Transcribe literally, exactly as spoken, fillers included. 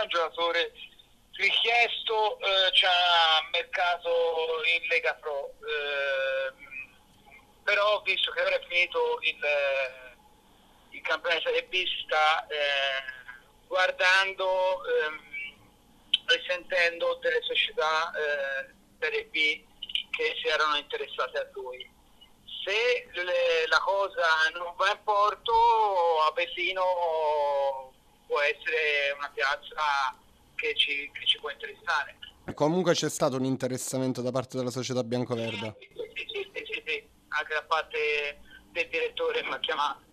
giocatore richiesto, eh, c'ha mercato in Lega Pro, eh, però visto che ora è finito il, il campionato Serie B, si sta eh, guardando ehm, e sentendo delle società eh, Serie B che si erano interessate a lui. Se le, la cosa non va in porto, Avellino può essere una piazza che ci, che ci può interessare. Comunque c'è stato un interessamento da parte della società Sì, biancoverda. sì, sì, sì, sì, sì. Anche da parte del direttore mi ha chiamato.